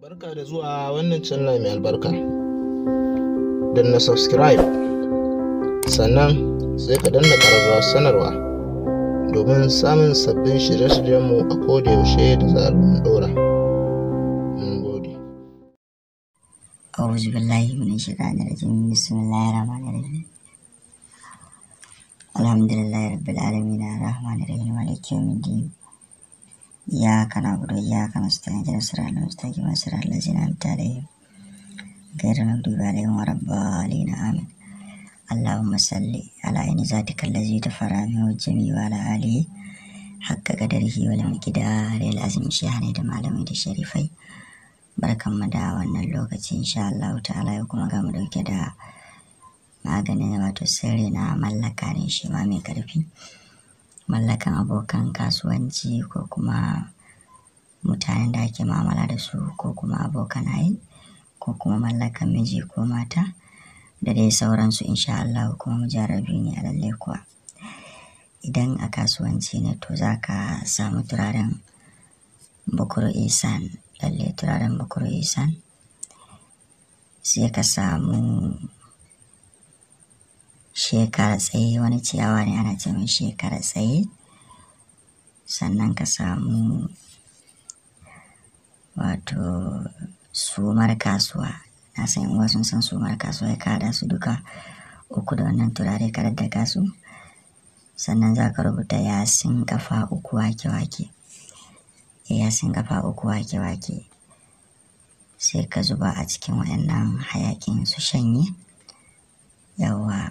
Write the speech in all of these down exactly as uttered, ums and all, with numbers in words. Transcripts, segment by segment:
Barka da zuwa wannan channel mai albarka. Danna subscribe, sannan sai ka danna ƙararrawar sanarwa domin samun sabbin shirye-shiryenmu a koda yaushe da zarar mun ɗora. Mun gode. أعوذ بالله من الشيطان الرجيم بسم الله الرحمن الرحيم الحمد لله رب العالمين الرحمن الرحيم مالك يوم الدين إياك نعبد وإياك نستعين اهدنا الصراط المستقيم صراط الذين أنعمت عليهم غير المغضوب عليهم ولا الضالين آمين. اللهم صل على عين ذاتك الذي تفرع منه الجميع وعلى آله حق قدره والمقدار العظيم شيخنا da malamai da sharifai. Barkanmu da wannan lokaci insha Allah ta'ala yau kuma ga mu dauke da maganin wato sirri na mallaka ne shi ma mai karfi, mallakan abokan kasuwanci ko kuma mutanen da ake mu'amala da su ko kuma abokanaye ko kuma mallakan miji ko mata da dai sauransu insha Allah kuma mujarrabi ne a lalle kuwa. Idan a kasuwanci ne to zaka samu turaren Bukuru Isan, lalle turaren Bukuru Isan, sai ka samu shekara tsaye, wani ciyawa ne ana ce mai shekara tsaye, sannan ka samu wato sumar kasuwa. Na san in wasu san sumar kasuwa ya kada su duka uku da wannan turare ka daddaka su, sannan za ka rubuta yasin kafa uku wake-wake. Yasin kafa uku wake-wake sai ka zuba a cikin waɗannan hayakin su shanye. Yawa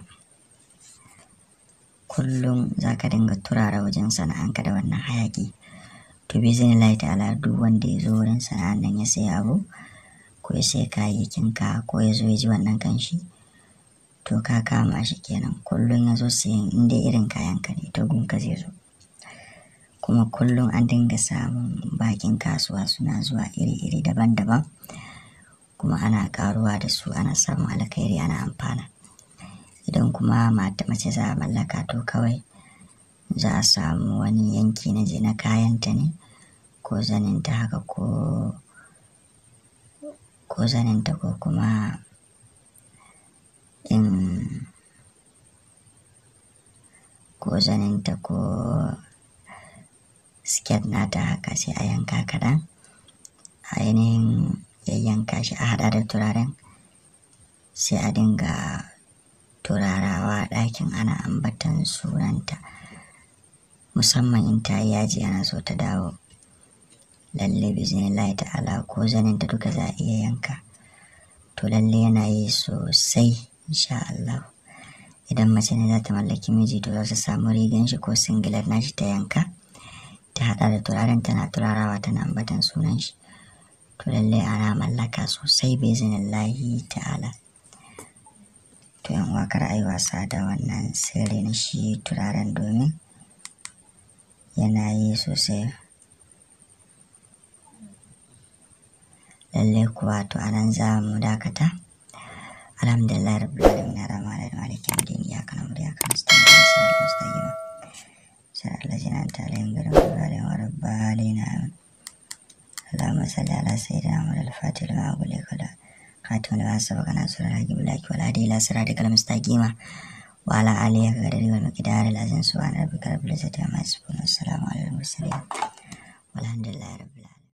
kullum za ka dinga turara wajen sana'anka da wannan hayaki. To biznillahi ta'ala duk wanda ya zo wurin sana'an nan ya sai abu ko ya sai kayayyakin ka ko ya zo ya ji wannan kanshi, to ka kama shi kenan. Kullum ya zo sayan inda irin kayan ka ne to gunka zai zo. Kuma kullum an dinga samun bakin kasuwa suna zuwa iri-iri daban-daban, kuma ana karuwa da su, ana samun alkhairi, ana amfana. Idan kuma mata mace za a mallaka to kawai za a samu wani yanki na na kayanta ne ko zaninta haka ko ko zaninta ko kuma in ko zaninta ko siket nata haka sai a yanka kaɗan, a ainihin yayyanka shi a haɗa da turaren sai a dinga turarawa ɗakin ana ambatan sunanta, musamman in ta yi yaji ana so ta dawo. Lalle biznillahi ta'ala ko zaninta duka za a iya yanka, to lalle yana yi sosai insha Allah. Idan mace ne za ta mallaki miji to za ta samu rigan shi ko singlet nashi ta yanka, ta haɗa da turaren tana turarawa tana ambatan sunan shi, to lalle ana mallaka sosai biznillahi ta'ala. To yan uwa kar ayi wasa da wannan sirri na shi turaren domin yana yi sosai. Lalle kuwa to anan za mu dakata. Alhamdulillah rabbil alamin arrahmanir rahim maliki yawmiddin iyyaka na'budu wa iyyaka nasta'in ihdinas siratal mustaqim siratal ladzina an'amta alaihim ghayril maghdubi alaihim waladdallin amin. Allahumma salli ala sayyidina Muhammadil fatihil lima ughliqa wal khatimil lima sabaqa nasiril haqqi bil haqqi wal hadi ila siratikal mustaqim wa ala alihi qadri wal miqdaril azim. Subhana rabbika rabbil izzati amma yasifun, wassalamu alal mursalin walhamdulillahi rabbil alamin.